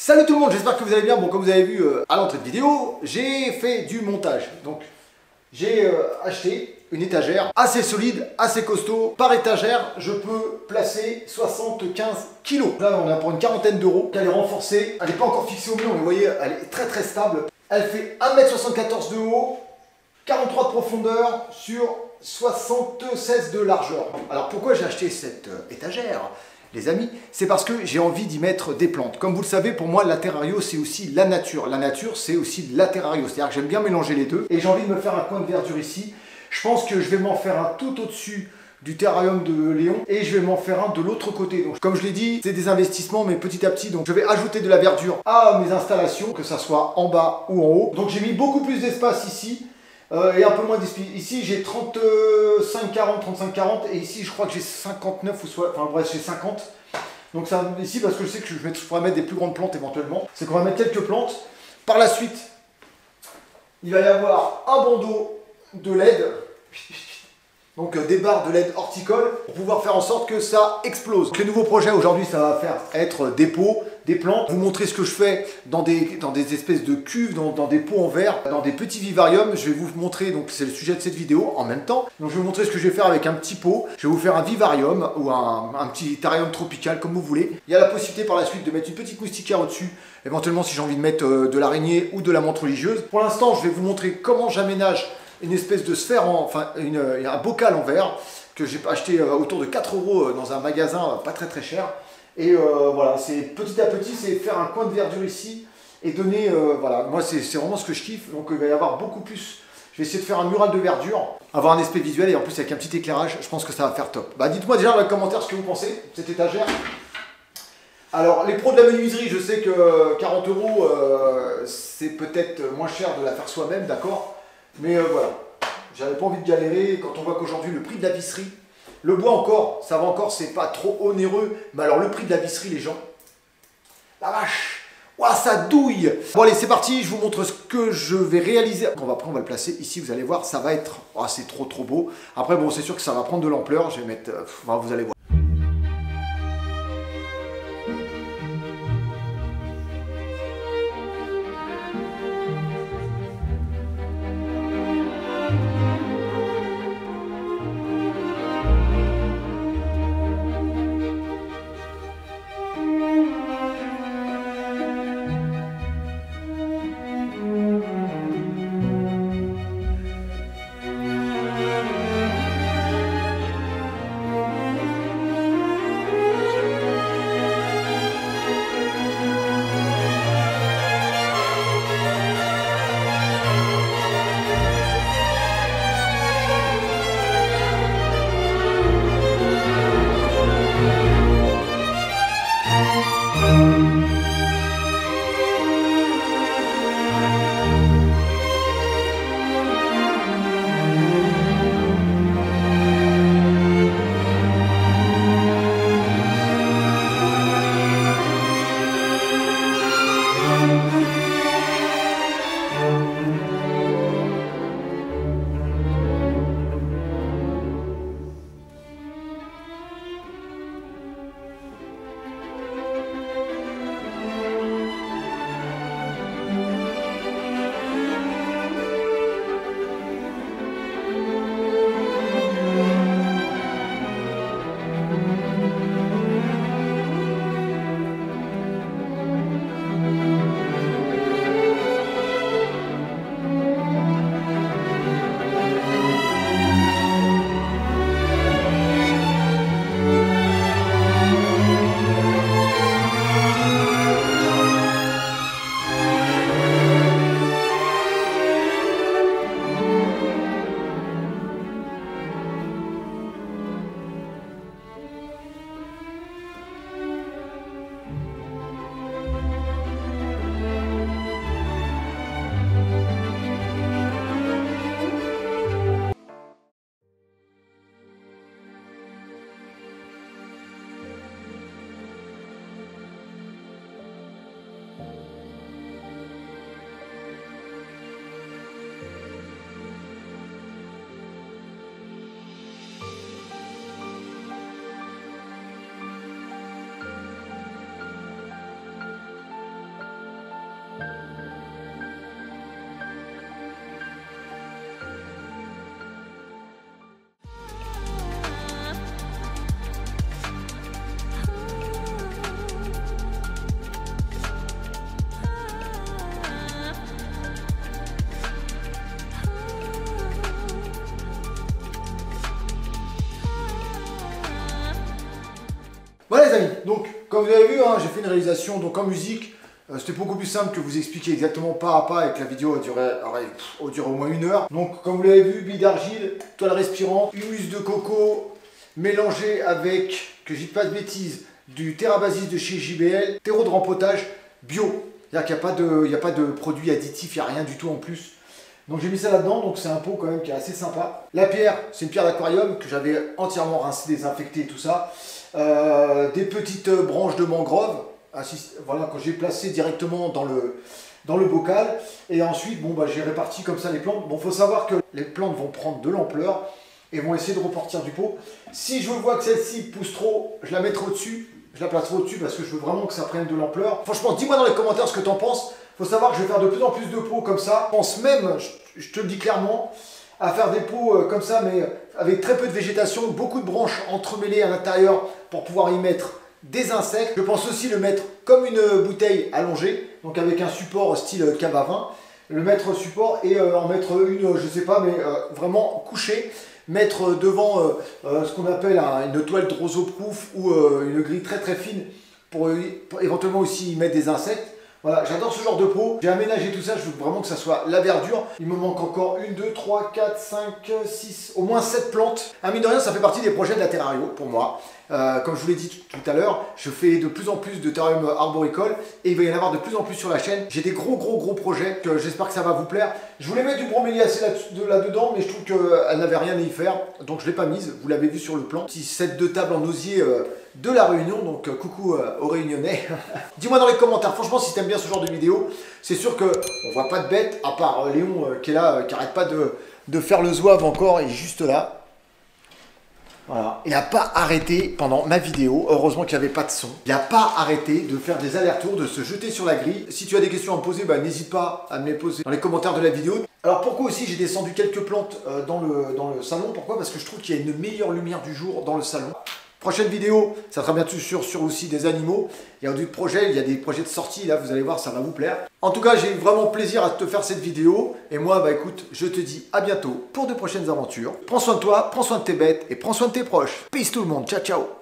Salut tout le monde, j'espère que vous allez bien. Bon, comme vous avez vu à l'entrée de vidéo, j'ai fait du montage. Donc, j'ai acheté une étagère assez solide, assez costaud. Par étagère, je peux placer 75 kilos. Là, on a pour une quarantaine d'euros. Elle est renforcée. Elle n'est pas encore fixée au mur, mais vous voyez, elle est très très stable. Elle fait 1,74 m de haut, 43 de profondeur sur 76 de largeur. Alors, pourquoi j'ai acheté cette étagère ? Les amis, c'est parce que j'ai envie d'y mettre des plantes. Comme vous le savez, pour moi, la terrario, c'est aussi la nature. La nature, c'est aussi la terrario. C'est-à-dire que j'aime bien mélanger les deux. Et j'ai envie de me faire un coin de verdure ici. Je pense que je vais m'en faire un tout au-dessus du terrarium de Léon. Et je vais m'en faire un de l'autre côté. Donc, comme je l'ai dit, c'est des investissements, mais petit à petit. Donc, je vais ajouter de la verdure à mes installations, que ça soit en bas ou en haut. Donc, j'ai mis beaucoup plus d'espace ici. Et un peu moins d'espace. Ici j'ai 35-40 et ici je crois que j'ai 59 ou soit, enfin bref j'ai 50. Donc ça ici parce que je sais que je pourrais mettre des plus grandes plantes éventuellement. C'est qu'on va mettre quelques plantes. Par la suite, il va y avoir un bandeau de LED. Donc des barres de LED horticole pour pouvoir faire en sorte que ça explose. Donc, les nouveaux projets aujourd'hui ça va être des pots, des plantes. Vous montrer ce que je fais dans des espèces de cuves, dans des pots en verre, dans des petits vivariums. Je vais vous montrer, donc c'est le sujet de cette vidéo en même temps. Donc je vais vous montrer ce que je vais faire avec un petit pot. Je vais vous faire un vivarium ou un petit terrarium tropical comme vous voulez. Il y a la possibilité par la suite de mettre une petite moustiquaire au-dessus. Éventuellement si j'ai envie de mettre de l'araignée ou de la menthe religieuse. Pour l'instant je vais vous montrer comment j'aménage une espèce de sphère, un bocal en verre que j'ai acheté autour de 4 € dans un magasin pas très cher. Et voilà, c'est petit à petit, c'est faire un coin de verdure ici et donner, voilà, moi c'est vraiment ce que je kiffe. Donc il va y avoir beaucoup plus, je vais essayer de faire un mural de verdure, avoir un aspect visuel et en plus avec un petit éclairage, je pense que ça va faire top. Bah dites-moi déjà dans les commentaires ce que vous pensez de cette étagère. Alors les pros de la menuiserie, je sais que 40 €, c'est peut-être moins cher de la faire soi-même, d'accord. Mais voilà, j'avais pas envie de galérer quand on voit qu'aujourd'hui le prix de la visserie, le bois encore, ça va encore, c'est pas trop onéreux, mais alors le prix de la visserie les gens, la vache, ouah, ça douille. Bon allez c'est parti, je vous montre ce que je vais réaliser. Après on va le placer ici, vous allez voir, ça va être, oh, c'est trop beau. Après bon c'est sûr que ça va prendre de l'ampleur, je vais mettre, vous allez voir. Voilà les amis, donc comme vous avez vu, hein, j'ai fait une réalisation donc en musique. C'était beaucoup plus simple que vous expliquer exactement pas à pas et que la vidéo a duré au moins 1 heure. Donc comme vous l'avez vu, billes d'argile, toile respirante, humus de coco mélangé avec, que je dis pas de bêtises, du Therabasis de chez JBL, terreau de rempotage bio. C'est-à-dire qu'il n'y a pas de produits additifs, il n'y a rien du tout en plus. Donc j'ai mis ça là-dedans, donc c'est un pot quand même qui est assez sympa. La pierre, c'est une pierre d'aquarium que j'avais entièrement rincée, désinfectée et tout ça. Des petites branches de mangrove, voilà, que j'ai placées directement dans le bocal. Et ensuite, bon, bah, j'ai réparti comme ça les plantes. Bon, faut savoir que les plantes vont prendre de l'ampleur et vont essayer de repartir du pot. Si je vois que celle-ci pousse trop, je la mettrai au-dessus. Je la placerai au-dessus parce que je veux vraiment que ça prenne de l'ampleur. Franchement, dis-moi dans les commentaires ce que tu en penses. Faut savoir que je vais faire de plus en plus de pots comme ça. Je pense même, je te le dis clairement, à faire des pots comme ça, mais avec très peu de végétation, beaucoup de branches entremêlées à l'intérieur pour pouvoir y mettre des insectes. Je pense aussi le mettre comme une bouteille allongée, donc avec un support style cave à vin. Le mettre support et en mettre une, je sais pas, mais vraiment couchée. Mettre devant ce qu'on appelle une toile de roseau-proof ou une grille très très fine pour éventuellement aussi y mettre des insectes. Voilà, j'adore ce genre de pot. J'ai aménagé tout ça, je veux vraiment que ça soit la verdure. Il me manque encore 1, 2, 3, 4, 5, 6, au moins 7 plantes. Mine de rien, ça fait partie des projets de la Terrario pour moi. Comme je vous l'ai dit tout à l'heure, je fais de plus en plus de terrarium arboricole et il va y en avoir de plus en plus sur la chaîne. J'ai des gros projets que j'espère que ça va vous plaire. Je voulais mettre du broméliacée là-dedans, mais je trouve qu'elle n'avait rien à y faire, donc je ne l'ai pas mise. Vous l'avez vu sur le plan. Petit set de table en osier de la Réunion, donc coucou aux Réunionnais. Dis-moi dans les commentaires, franchement, si tu aimes bien ce genre de vidéo, c'est sûr qu'on ne voit pas de bête, à part Léon qui est là, qui n'arrête pas de faire le zouave encore, il est juste là. Voilà. Il n'a pas arrêté pendant ma vidéo, heureusement qu'il n'y avait pas de son. Il n'a pas arrêté de faire des allers-retours, de se jeter sur la grille. Si tu as des questions à me poser, bah, n'hésite pas à me les poser dans les commentaires de la vidéo. Alors pourquoi aussi j'ai descendu quelques plantes dans le salon? Pourquoi? Parce que je trouve qu'il y a une meilleure lumière du jour dans le salon. Prochaine vidéo, ça sera bien sûr sur aussi des animaux. Il y a des projets de sortie, là vous allez voir, ça va vous plaire. En tout cas, j'ai eu vraiment plaisir à te faire cette vidéo. Et moi, bah écoute, je te dis à bientôt pour de prochaines aventures. Prends soin de toi, prends soin de tes bêtes et prends soin de tes proches. Peace tout le monde, ciao ciao.